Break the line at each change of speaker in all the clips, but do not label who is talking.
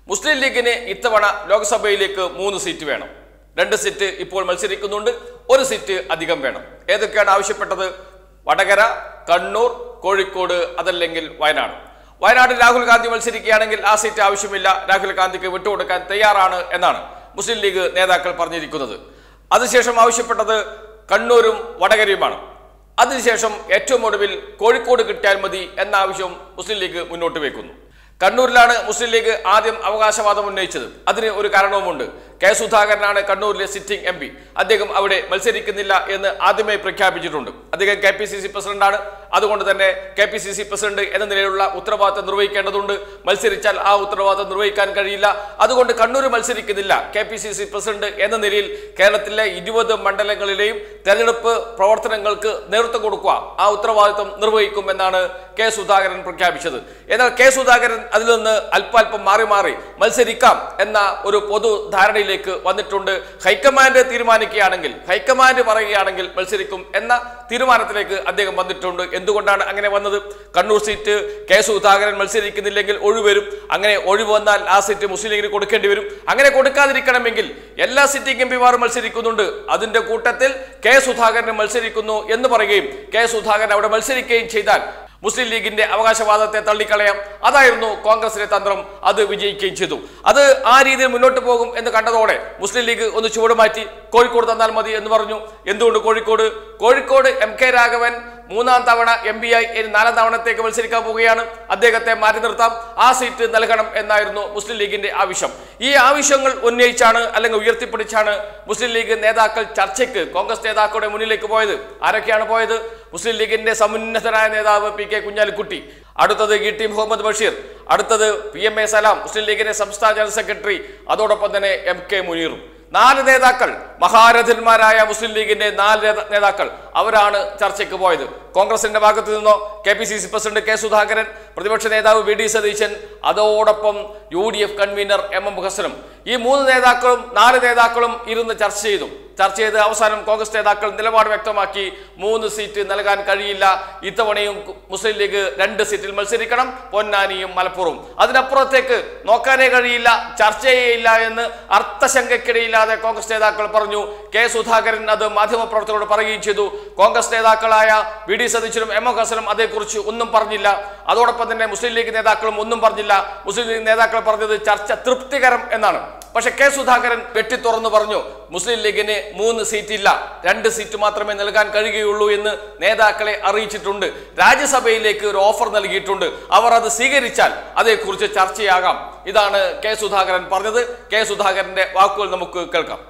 മുസ്ലിം ലീഗിന് ഇത്തവണ ലോക്സഭയിലേക്ക് 3 സീറ്റ് വേണം. 2 സീറ്റ് ഇപ്പോൾ മത്സരിക്കുന്നുണ്ട്. 1 സീറ്റ് അധികം വേണം. ഏതൊക്കെയാണ് ആവശ്യപ്പെട്ടത്? വടകര, കണ്ണൂർ, കോഴിക്കോട്, അതല്ലെങ്കിൽ വയനാട്. വയനാട്ടിൽ രാഹുൽ ഗാന്ധി മത്സരിക്കുകയാണെങ്കിൽ ആ സീറ്റ് ആവശ്യമില്ല, രാഹുൽ ഗാന്ധിക്ക് വിട്ടുകൊടുക്കാൻ തയ്യാറാണ് എന്നാണ് മുസ്ലിം ലീഗ് നേതാക്കൾ പറഞ്ഞിരിക്കുന്നത്. അതിനുശേഷം ആവശ്യപ്പെട്ടത് കണ്ണൂരും വടകരയുമാണ്. അതിനുശേഷം ഏറ്റവും ഒടുവിൽ കോഴിക്കോട് കിട്ടിയാൽ മതി എന്ന ആവശ്യം മുസ്ലിം ലീഗ് മുന്നോട്ട് വെക്കുന്നു. കണ്ണൂരിലാണ് മുസ്ലിം ലീഗ് ആദ്യം അവകാശവാദം ഉന്നയിച്ചത്. അതിന് ഒരു കാരണവുമുണ്ട്. കെ സുധാകരനാണ് കണ്ണൂരിലെ സിറ്റിംഗ് MP. അദ്ദേഹം അവിടെ മത്സരിക്കുന്നില്ല എന്ന് ആദ്യമേ പ്രഖ്യാപിച്ചിട്ടുണ്ട്. അദ്ദേഹം KPCC പ്രസിഡന്റാണ്. അതുകൊണ്ട് തന്നെ KPCC പ്രസിഡന്റ് എന്ന നിലയിലുള്ള ഉത്തരവാദിത്തം നിർവഹിക്കേണ്ടതുണ്ട്. മത്സരിച്ചാൽ ആ ഉത്തരവാദിത്തം നിർവഹിക്കാൻ കഴിയില്ല. അതുകൊണ്ട് കണ്ണൂർ മത്സരിക്കുന്നില്ല. KPCC പ്രസിഡന്റ് എന്ന നിലയിൽ കേരളത്തിലെ 20 മണ്ഡലങ്ങളിലെയും തെരഞ്ഞെടുപ്പ് പ്രവർത്തനങ്ങൾക്ക് നേതൃത്വം കൊടുക്കുക, ആ ഉത്തരവാദിത്തം നിർവഹിക്കുമെന്നാണ് കെ സുധാകരൻ പ്രഖ്യാപിച്ചത്. എന്നാൽ കെ സുധാകരൻ അതിൽ നിന്ന് അല്പാൽപ്പം മാറി മത്സരിക്കാം എന്ന ഒരു പൊതു ധാരണയിലേക്ക് വന്നിട്ടുണ്ട്. ഹൈക്കമാൻഡ് തീരുമാനിക്കുകയാണെങ്കിൽ, ഹൈക്കമാൻഡ് പറയുകയാണെങ്കിൽ മത്സരിക്കും എന്ന തീരുമാനത്തിലേക്ക് അദ്ദേഹം വന്നിട്ടുണ്ട്. എന്തുകൊണ്ടാണ് അങ്ങനെ വന്നത്? കണ്ണൂർ സീറ്റ് കെ സുധാകരൻ മത്സരിക്കുന്നില്ലെങ്കിൽ ഒഴിവരും. അങ്ങനെ ഒഴിവ് വന്നാൽ ആ സീറ്റ് മുസ്ലിം ലീഗിന് കൊടുക്കേണ്ടി വരും. അങ്ങനെ കൊടുക്കാതിരിക്കണമെങ്കിൽ എല്ലാ സിറ്റിംഗ് MPമാരും മത്സരിക്കുന്നുണ്ട്, അതിന്റെ കൂട്ടത്തിൽ കെ സുധാകരൻ മത്സരിക്കുന്നു എന്ന് പറയുകയും കെ സുധാകരൻ അവിടെ മത്സരിക്കുകയും ചെയ്താൽ മുസ്ലിം ലീഗിന്റെ അവകാശവാദത്തെ തള്ളിക്കളയാം. അതായിരുന്നു കോൺഗ്രസിന്റെ തന്ത്രം. അത് വിജയിക്കുകയും ചെയ്തു. അത് ആ രീതിയിൽ മുന്നോട്ട് പോകും എന്ന് കണ്ടതോടെ മുസ്ലിം ലീഗ് ഒന്ന് ചുവട് മാറ്റി കോഴിക്കോട് തന്നാൽ മതി എന്ന് പറഞ്ഞു. എന്തുകൊണ്ട് കോഴിക്കോട് MK രാഘവൻ 3ാം തവണ MP ആയി 4ാം തവണത്തേക്ക് മത്സരിക്കാൻ പോവുകയാണ്. അദ്ദേഹത്തെ മാറ്റി നിർത്താം, ആ സീറ്റ് നൽകണം എന്നായിരുന്നു മുസ്ലിം ലീഗിന്റെ ആവശ്യം. ഈ ആവശ്യങ്ങൾ ഉന്നയിച്ചാണ് അല്ലെങ്കിൽ ഉയർത്തിപ്പിടിച്ചാണ് മുസ്ലിം ലീഗ് നേതാക്കൾ ചർച്ചയ്ക്ക് കോൺഗ്രസ് നേതാക്കളുടെ മുന്നിലേക്ക് പോയത്. ആരൊക്കെയാണ് പോയത്? മുസ്ലിം ലീഗിന്റെ സമുന്നതനായ നേതാവ് PK കുഞ്ഞാലിക്കുട്ടി, അടുത്തത് ET മുഹമ്മദ് ബഷീർ, അടുത്തത് PMA സലാം, മുസ്ലിം ലീഗിന്റെ സംസ്ഥാന ജനറൽ സെക്രട്ടറി, അതോടൊപ്പം തന്നെ MK മുനീറും. 4 നേതാക്കൾ, മഹാരഥന്മാരായ മുസ്ലിം ലീഗിന്റെ 4 നേതാക്കൾ, അവരാണ് ചർച്ചയ്ക്ക് പോയത്. കോൺഗ്രസിന്റെ ഭാഗത്തു നിന്നോ KPCC പ്രസിഡന്റ് കെ സുധാകരൻ, പ്രതിപക്ഷ നേതാവ് VD സതീശൻ, അതോടൊപ്പം UDF കൺവീനർ MM ഹസനും. ഈ 3 നേതാക്കളും 4 നേതാക്കളും ഇരുന്ന് ചർച്ച ചെയ്ത് അവസാനം കോൺഗ്രസ് നേതാക്കൾ നിലപാട് വ്യക്തമാക്കി. 3 സീറ്റ് നൽകാൻ കഴിയില്ല. ഇത്തവണയും മുസ്ലിം ലീഗ് 2 സീറ്റിൽ മത്സരിക്കണം, പൊന്നാനിയും മലപ്പുറവും. അതിനപ്പുറത്തേക്ക് നോക്കാനേ കഴിയില്ല, ചർച്ചയേയില്ല എന്ന് അർത്ഥശങ്കയ്ക്കിടയില്ലാതെ കോൺഗ്രസ് നേതാക്കൾ പറഞ്ഞു. കെ സുധാകരൻ അത് മാധ്യമപ്രവർത്തകരോട് പറയുകയും ചെയ്തു. കോൺഗ്രസ് നേതാക്കളായ VD സതീശനും MM ഹസനും അതേക്കുറിച്ച് ഒന്നും പറഞ്ഞില്ല. അതോടൊപ്പം തന്നെ മുസ്ലിം ലീഗ് നേതാക്കളും ഒന്നും പറഞ്ഞില്ല. മുസ്ലിം ലീഗ് നേതാക്കൾ പറഞ്ഞത് ചർച്ച തൃപ്തികരം എന്നാണ്. പക്ഷെ കെ സുധാകരൻ വെട്ടിത്തുറന്നു പറഞ്ഞു, മുസ്ലിം ലീഗിന് 3 സീറ്റില്ല, 2 സീറ്റ് മാത്രമേ നൽകാൻ കഴിയുകയുള്ളൂ എന്ന് നേതാക്കളെ അറിയിച്ചിട്ടുണ്ട്. രാജ്യസഭയിലേക്ക് ഒരു ഓഫർ നൽകിയിട്ടുണ്ട്. അവർ അത് സ്വീകരിച്ചാൽ അതേക്കുറിച്ച് ചർച്ചയാകാം. ഇതാണ് കെ സുധാകരൻ പറഞ്ഞത്. കെ സുധാകരന്റെ വാക്കുകൾ നമുക്ക് കേൾക്കാം.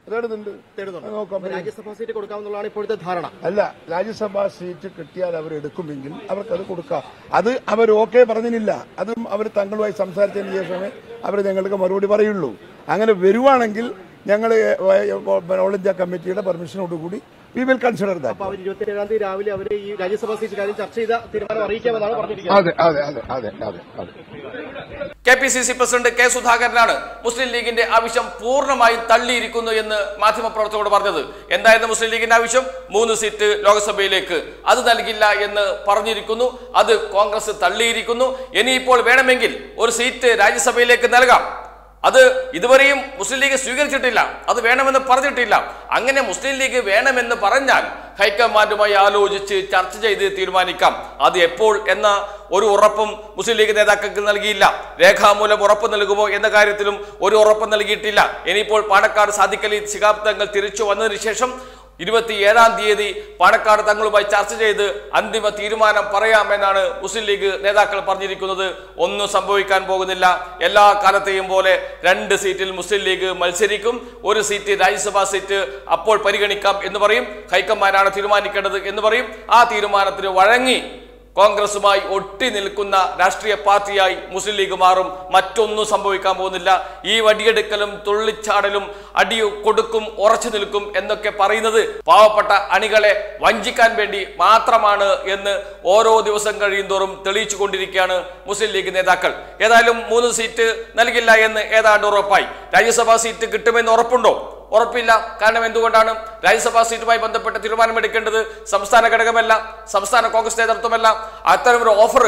രാജ്യസഭാ സീറ്റ് കൊടുക്കാമെന്നുള്ളതാണ് ഇപ്പോഴത്തെ ധാരണ.
അല്ല, രാജ്യസഭാ സീറ്റ് കിട്ടിയാൽ അവർ എടുക്കുമെങ്കിൽ അവർക്കത് കൊടുക്കാം. അത് അവർ ഓക്കെ പറഞ്ഞില്ല. അതും അവർ തങ്ങളുമായി സംസാരിച്ചതിന് ശേഷമേ അവർ ഞങ്ങൾക്ക് മറുപടി പറയുള്ളൂ. അങ്ങനെ വരുവാണെങ്കിൽ ഞങ്ങൾ ഓൾ ഇന്ത്യ കമ്മിറ്റിയുടെ പെർമിഷനോടുകൂടി we will consider that.
അപ്പോൾ 27-ാം തീയതി രാവിലെ അവർ ഈ രാജ്യസഭാ സീറ്റ് കാര്യം ചർച്ച ചെയ്ത തീരുമാനം അറിയിക്കാമെന്നാണ് പറഞ്ഞിരിക്കുന്നത്.
അതെ.
KPCC പ്രസിഡന്റ് കെ സുധാകരനാണ് മുസ്ലിം ലീഗിന്റെ ആവശ്യം പൂർണ്ണമായും തള്ളിയിരിക്കുന്നു എന്ന് മാധ്യമപ്രവർത്തകരോട് പറഞ്ഞത്. എന്തായിരുന്നു മുസ്ലിം ലീഗിന്റെ ആവശ്യം? 3 സീറ്റ് ലോക്സഭയിലേക്ക്. അത് നൽകില്ല എന്ന് പറഞ്ഞിരിക്കുന്നു. അത് കോൺഗ്രസ് തള്ളിയിരിക്കുന്നു. ഇനിയിപ്പോൾ വേണമെങ്കിൽ 1 സീറ്റ് രാജ്യസഭയിലേക്ക് നൽകാം. അത് ഇതുവരെയും മുസ്ലിം ലീഗ് സ്വീകരിച്ചിട്ടില്ല, അത് വേണമെന്ന് പറഞ്ഞിട്ടില്ല. അങ്ങനെ മുസ്ലിം ലീഗ് വേണമെന്ന് പറഞ്ഞാൽ ഹൈക്കമാൻഡുമായി ആലോചിച്ച് ചർച്ച ചെയ്ത് തീരുമാനിക്കാം. അത് എപ്പോൾ എന്ന ഒരു ഉറപ്പും മുസ്ലിം ലീഗ് നേതാക്കൾക്ക് നൽകിയില്ല. രേഖാമൂലം ഉറപ്പ് നൽകുമോ എന്ന കാര്യത്തിലും ഒരു ഉറപ്പ് നൽകിയിട്ടില്ല. ഇനിയിപ്പോൾ പാണക്കാട് സാദിഖ് അലി ശിഹാബ് തങ്ങൾ തിരിച്ചു വന്നതിന് ശേഷം 27-ാം തീയതി പാണക്കാട് തങ്ങളുമായി ചർച്ച ചെയ്ത് അന്തിമ തീരുമാനം പറയാമെന്നാണ് മുസ്ലിം ലീഗ് നേതാക്കൾ പറഞ്ഞിരിക്കുന്നത്. ഒന്നും സംഭവിക്കാൻ പോകുന്നില്ല. എല്ലാ കാലത്തെയും പോലെ 2 സീറ്റിൽ മുസ്ലിം ലീഗ് മത്സരിക്കും. 1 സീറ്റ് രാജ്യസഭാ സീറ്റ് അപ്പോൾ പരിഗണിക്കാം എന്ന് പറയും. ഹൈക്കമാൻഡാണ് തീരുമാനിക്കേണ്ടത് എന്ന് പറയും. ആ തീരുമാനത്തിന് വഴങ്ങി കോൺഗ്രസുമായി ഒട്ടി നിൽക്കുന്ന രാഷ്ട്രീയ പാർട്ടിയായി മുസ്ലിം ലീഗ് മാറും. മറ്റൊന്നും സംഭവിക്കാൻ പോകുന്നില്ല. ഈ വടിയെടുക്കലും തുള്ളിച്ചാടലും അടി കൊടുക്കും ഉറച്ചു നിൽക്കും എന്നൊക്കെ പറയുന്നത് പാവപ്പെട്ട അണികളെ വഞ്ചിക്കാൻ വേണ്ടി മാത്രമാണ് എന്ന് ഓരോ ദിവസം കഴിയുന്തോറും തെളിയിച്ചു കൊണ്ടിരിക്കുകയാണ് മുസ്ലിം ലീഗ് നേതാക്കൾ. ഏതായാലും 3 സീറ്റ് നൽകില്ല എന്ന് ഏതാണ്ട് ഉറപ്പായി. രാജ്യസഭാ സീറ്റ് കിട്ടുമെന്ന് ഉറപ്പുണ്ടോ? ഉറപ്പില്ല. കാരണം എന്തുകൊണ്ടാണ്? രാജ്യസഭാ സീറ്റുമായി ബന്ധപ്പെട്ട തീരുമാനമെടുക്കേണ്ടത് സംസ്ഥാന ഘടകമല്ല, സംസ്ഥാന കോൺഗ്രസ് നേതൃത്വമല്ല. അത്തരമൊരു ഓഫർ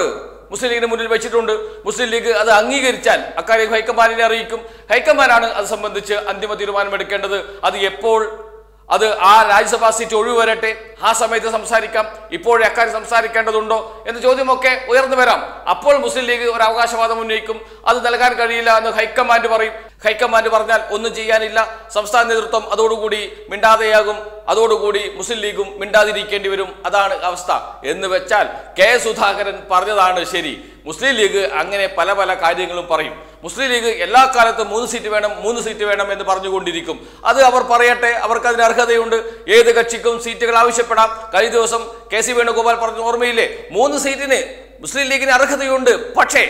മുസ്ലിം ലീഗിന് മുന്നിൽ വെച്ചിട്ടുണ്ട്. മുസ്ലിം ലീഗ് അത് അംഗീകരിച്ചാൽ അക്കാര്യം ഹൈക്കമാൻഡിനെ അറിയിക്കും. ഹൈക്കമാൻഡാണ് അത് സംബന്ധിച്ച് അന്തിമ തീരുമാനമെടുക്കേണ്ടത്. അത് എപ്പോൾ, അത് ആ രാജ്യസഭാ സീറ്റ് ഒഴിവ് വരട്ടെ, ആ സമയത്ത് സംസാരിക്കാം. ഇപ്പോഴേ അക്കാര്യം സംസാരിക്കേണ്ടതുണ്ടോ എന്ന ചോദ്യമൊക്കെ ഉയർന്നു വരാം. അപ്പോൾ മുസ്ലിം ലീഗ് ഒരു അവകാശവാദം ഉന്നയിക്കും. അത് നൽകാൻ കഴിയില്ല എന്ന് ഹൈക്കമാൻഡ് പറയും. ഹൈക്കമാൻഡ് പറഞ്ഞാൽ ഒന്നും ചെയ്യാനില്ല. സംസ്ഥാന നേതൃത്വം അതോടുകൂടി മിണ്ടാതെയാകും. അതോടുകൂടി മുസ്ലിം ലീഗും മിണ്ടാതിരിക്കേണ്ടി വരും. അതാണ് അവസ്ഥ. എന്ന് വെച്ചാൽ കെ സുധാകരൻ പറഞ്ഞതാണ് ശരി. മുസ്ലിം ലീഗ് അങ്ങനെ പല പല കാര്യങ്ങളും പറയും. മുസ്ലിം ലീഗ് എല്ലാ കാലത്തും 3 സീറ്റ് വേണം, 3 സീറ്റ് വേണം എന്ന് പറഞ്ഞുകൊണ്ടിരിക്കും. അത് അവർ പറയട്ടെ, അവർക്ക് അതിന് അർഹതയുണ്ട്. ഏത് കക്ഷിക്കും സീറ്റുകൾ ആവശ്യപ്പെടാം. കഴിഞ്ഞ ദിവസം കെ.സി. വേണുഗോപാൽ പറഞ്ഞ ഓർമ്മയില്ലേ? 3 സീറ്റിന് മുസ്ലിം ലീഗിന് അർഹതയുണ്ട്. പക്ഷേ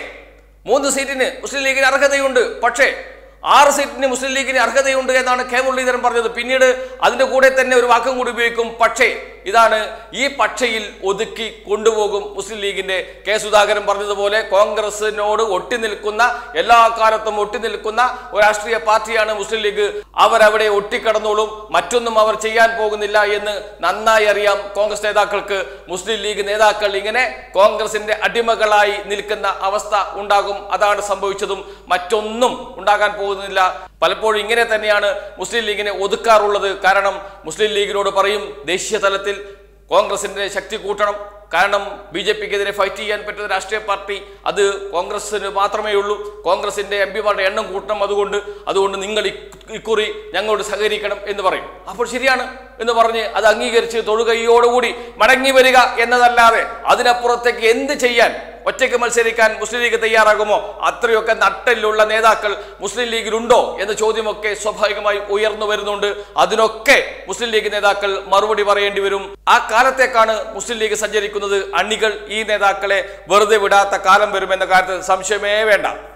3 സീറ്റിന് മുസ്ലിം ലീഗിന് അർഹതയുണ്ട്. പക്ഷേ 6 സീറ്റിന് മുസ്ലിം ലീഗിന് അർഹതയുണ്ട് എന്നാണ് കെ മുരളീധരൻ പറഞ്ഞത്. പിന്നീട് അതിന്റെ കൂടെ തന്നെ ഒരു വാക്കും കൂടി ഉപയോഗിക്കും, പക്ഷേ. ഇതാണ് ഈ പക്ഷയിൽ ഒതുക്കി കൊണ്ടുപോകും മുസ്ലിം ലീഗിന്റെ. കെ സുധാകരൻ പറഞ്ഞതുപോലെ കോൺഗ്രസിനോട് ഒട്ടി നിൽക്കുന്ന, എല്ലാ കാലത്തും ഒട്ടി നിൽക്കുന്ന ഒരു രാഷ്ട്രീയ പാർട്ടിയാണ് മുസ്ലിം ലീഗ്. അവരവിടെ ഒട്ടിക്കടന്നോളും. മറ്റൊന്നും അവർ ചെയ്യാൻ പോകുന്നില്ല എന്ന് നന്നായി അറിയാം കോൺഗ്രസ് നേതാക്കൾക്ക്. മുസ്ലിം ലീഗ് നേതാക്കൾ ഇങ്ങനെ കോൺഗ്രസിന്റെ അടിമകളായി നിൽക്കുന്ന അവസ്ഥ ഉണ്ടാകും. അതാണ് സംഭവിച്ചതും. മറ്റൊന്നും ഉണ്ടാകാൻ പോകുന്നില്ല. പലപ്പോഴും ഇങ്ങനെ തന്നെയാണ് മുസ്ലിം ലീഗിനെ ഒതുക്കാറുള്ളത്. കാരണം മുസ്ലിം ലീഗിനോട് പറയും ദേശീയ തലത്തിൽ കോൺഗ്രസിന്റെ ശക്തി കൂട്ടണം. കാരണം ബി.ജെ.പിക്കെതിരെ ഫൈറ്റ് ചെയ്യാൻ പറ്റുന്ന രാഷ്ട്രീയ പാർട്ടി അത് കോൺഗ്രസിന് മാത്രമേ ഉള്ളൂ. കോൺഗ്രസിന്റെ എംപിമാരുടെ എണ്ണം കൂട്ടണം. അതുകൊണ്ട് നിങ്ങൾ ഇക്കുറി ഞങ്ങളോട് സഹകരിക്കണം എന്ന് പറയും. അപ്പോൾ ശരിയാണ് എന്ന് പറഞ്ഞ് അത് അംഗീകരിച്ച് തൊഴുകൈയോടുകൂടി മടങ്ങി വരിക എന്നതല്ലാതെ അതിനപ്പുറത്തേക്ക് എന്ത് ചെയ്യാൻ, ഒറ്റയ്ക്ക് മത്സരിക്കാൻ മുസ്ലിം ലീഗ് തയ്യാറാകുമോ? അത്രയൊക്കെ നട്ടലുള്ള നേതാക്കൾ മുസ്ലിം ലീഗിലുണ്ടോ എന്ന ചോദ്യമൊക്കെ സ്വാഭാവികമായി ഉയർന്നു വരുന്നുണ്ട്. അതിനൊക്കെ മുസ്ലിം ലീഗ് നേതാക്കൾ മറുപടി പറയേണ്ടി വരും. ആ കാലത്തേക്കാണ് മുസ്ലിം ലീഗ് സഞ്ചരിക്കുന്നത്. അണികൾ ഈ നേതാക്കളെ വെറുതെ വിടാത്ത കാലം വരുമെന്ന കാര്യത്തിൽ സംശയമേ വേണ്ട.